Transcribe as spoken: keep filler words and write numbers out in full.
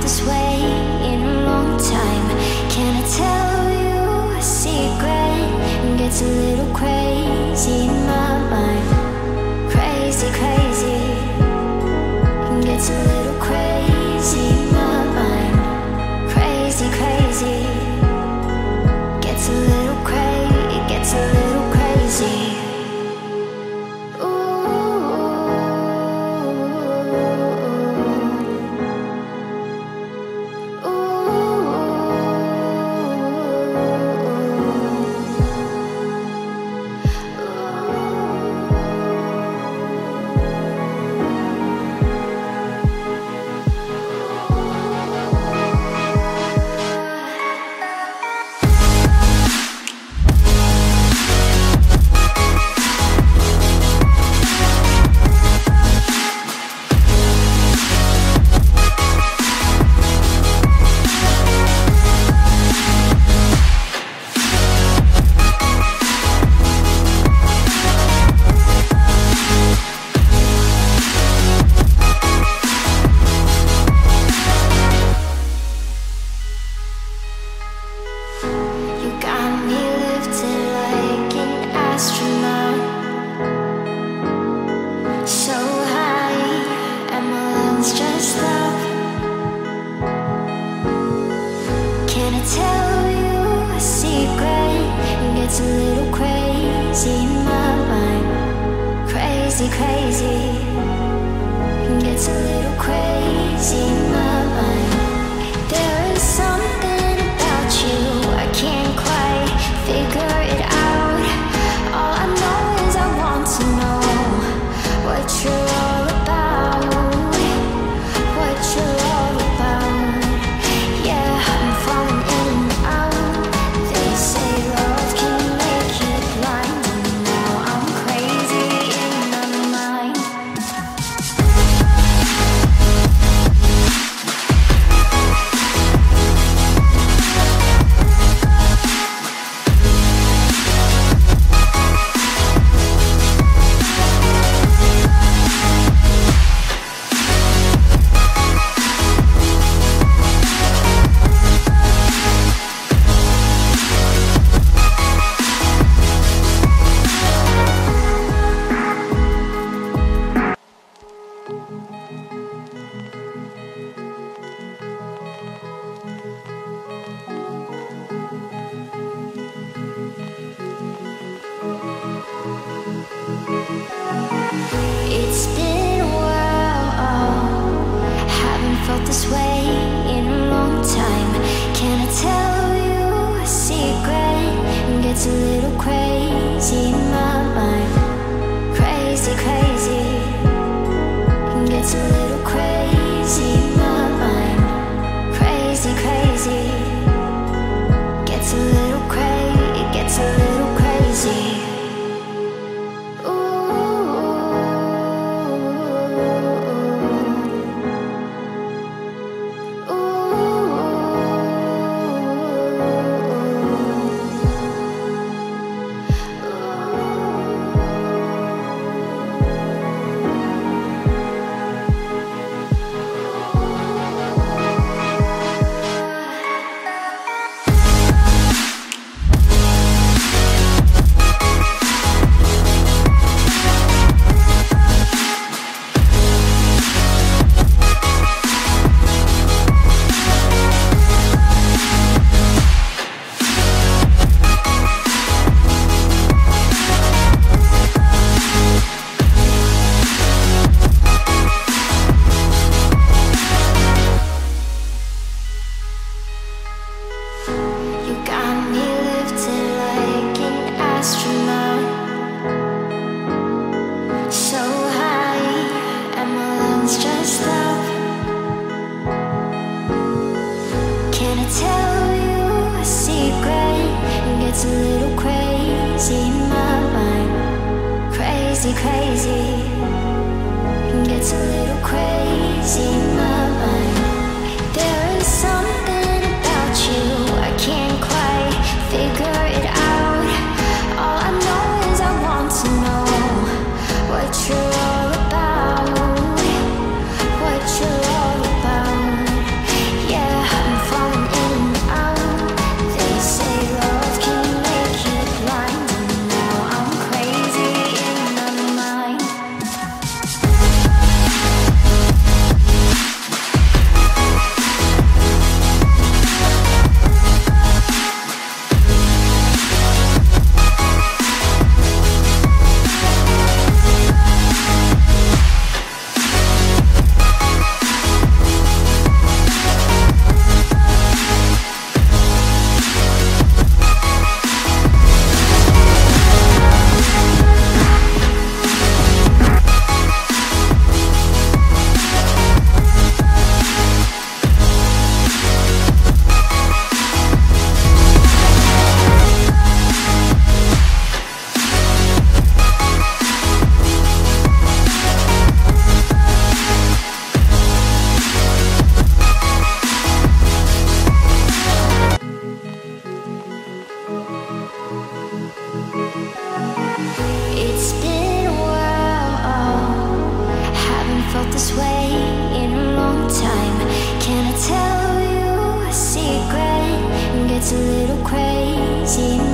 this way in a long time. Can I tell you a secret? It gets a little crazy in my mind. Crazy, crazy. It gets a little crazy in my mind. Crazy, crazy. Gets a little crazy. It gets a little crazy. It's a little crazy in my mind. Crazy, crazy. Gets a little crazy in my mind. There is something about you, I can't quite figure it out. All I know is I want to know what you're all about. What you're all about. Yeah, I'm falling in and out. They say love can make you blind, and now I'm crazy in my mind. It's been a while, haven't felt this way in a long time. Can I tell you a secret? It gets a little crazy in my mind. Crazy, crazy. It gets a little crazy in my mind. Crazy, crazy. Gets a little crazy. It gets a little crazy. It's a little crazy in my mind. Crazy, crazy. Gets a little crazy in my mind. There is something about you, I can't quite figure it out. All I know is I want to know what you're all about. What you're all about. gets a little crazy.